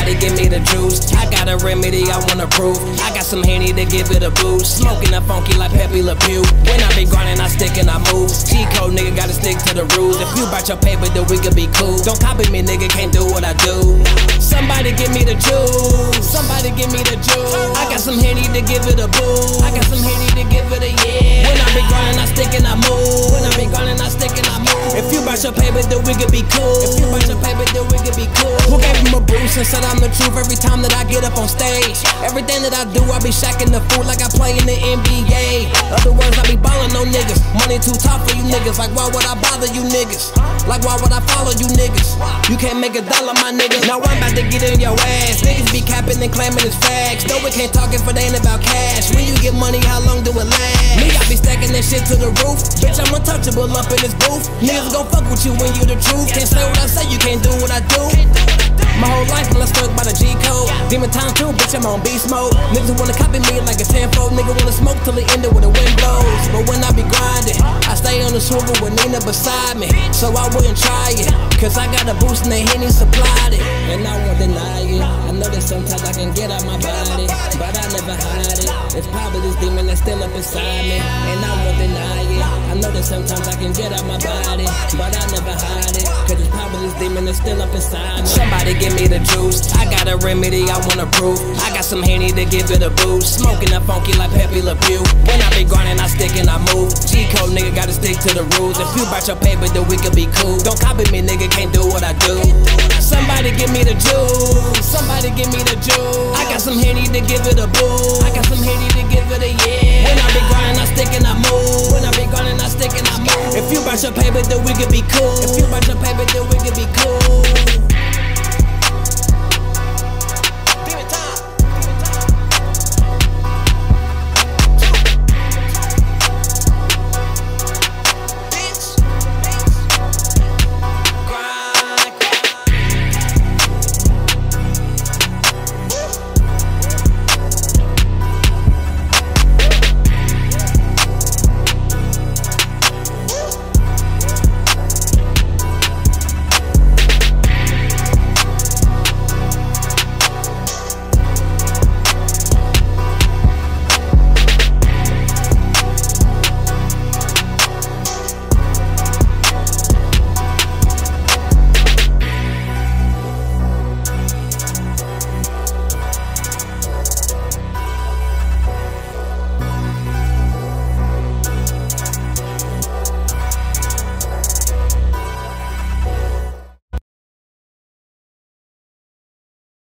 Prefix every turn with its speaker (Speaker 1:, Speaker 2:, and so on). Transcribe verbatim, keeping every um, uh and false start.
Speaker 1: Somebody give me the juice. I got a remedy I wanna prove. I got some Henny to give it a boost. Smoking up funky like Pepe Le Pew. When I be grinding, I stick and I move. G-code nigga gotta stick to the rules. If you brought your paper, then we could be cool. Don't copy me, nigga, can't do what I do. Somebody give me the juice. Somebody give me the juice. I got some Henny to give it a boost. I got some Henny to give it a yeah. When I be grinding, I stick and I move. When I be grinding, I stick and I move. If you brought your paper, then we could be cool. If you brought your paper, then we could be cool. Who gave him a boost and said I'm the truth every time that I get up on stage? Everything that I do, I be shacking the food like I play in the N B A. Other words, I be ballin' no niggas. Money too tough for you niggas. Like why would I bother you niggas? Like why would I follow you niggas? You can't make a dollar, my nigga. Now I'm about to get in your ass. Niggas be capping and claiming it's facts. No, we can't talk if it ain't about cash. When you get money, how long do it last? Me, I be stacking that shit to the roof. Bitch, I'm untouchable up in this booth. Niggas gon' fuck with you when you the truth. Can't say what I say, you can't do what I do. My whole life, I'm stuck by the G-code. Demon time too, bitch, I'm on beast mode. Niggas wanna copy me like a tenfold. Nigga wanna smoke till the end of where the wind blows. But when I be grinding, I stay on the swivel with Nina beside me. So I wouldn't try it, cause I got a boost and the Henny supplied it. And I won't deny it. I know that sometimes I can get out my body, but I never hide it. It's probably this demon that's still up inside me. And I won't deny it. I know that sometimes I can get out my body, but I never hide it. Cause it's probably this demon that's still up inside me. Somebody give me the juice. I got a remedy I wanna prove. I got some Henny to give it a boost. Smoking up funky like Pepe Le Pew. When I be grinding, I stick and I move. G-code nigga gotta stick to the rules. If you brought your paper, then we could be cool. Don't copy me, nigga, can't do what I do. Somebody give me the juice. Somebody give me the juice. I got some Henny to give it a boost. I got some Henny to give it a yeah. When I be grinding, I stick and I move. When I be grinding, I stick and I move. If you brought your paper, then we could be cool. If you brought your paper, then we